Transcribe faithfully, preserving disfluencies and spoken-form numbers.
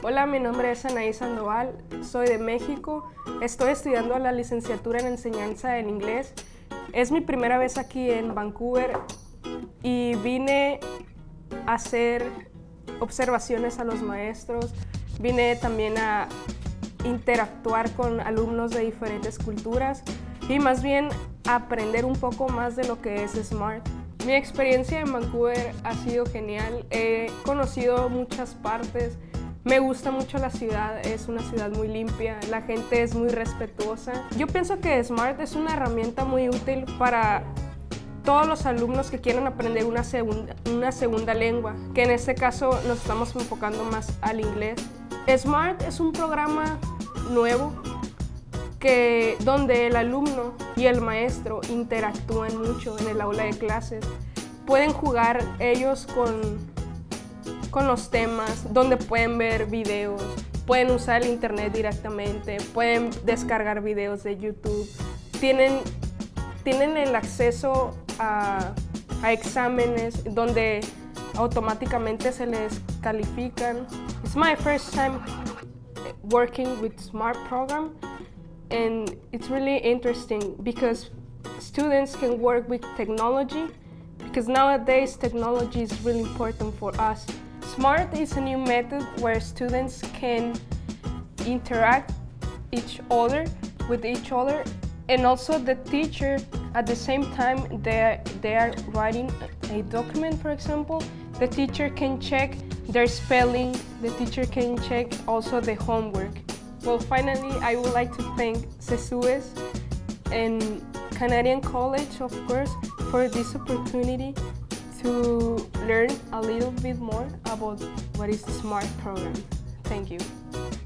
Hola, mi nombre es Anaí Sandoval, soy de México, estoy estudiando la licenciatura en enseñanza del inglés. Es mi primera vez aquí en Vancouver y vine a hacer observaciones a los maestros, vine también a interactuar con alumnos de diferentes culturas y más bien aprender un poco más de lo que es SMART. Mi experiencia en Vancouver ha sido genial, he conocido muchas partes, me gusta mucho la ciudad, es una ciudad muy limpia, la gente es muy respetuosa. Yo pienso que SMART es una herramienta muy útil para todos los alumnos que quieren aprender una segunda, una segunda lengua, que en este caso nos estamos enfocando más al inglés. SMART es un programa nuevo que, donde el alumno y el maestro interactúan mucho en el aula de clases. Pueden jugar ellos con, con los temas, donde pueden ver videos, pueden usar el internet directamente, pueden descargar videos de YouTube, tienen, tienen el acceso a, a exámenes donde automáticamente se les califican. It's my first time working with SMART program, and it's really interesting because students can work with technology, because nowadays technology is really important for us. SMART is a new method where students can interact each other with each other, and also the teacher at the same time they are, they are writing a document, for example, the teacher can check their spelling, the teacher can check also the homework. Well, finally, I would like to thank CESUES and Canadian College, of course, for this opportunity to learn a little bit more about what is the SMART program. Thank you.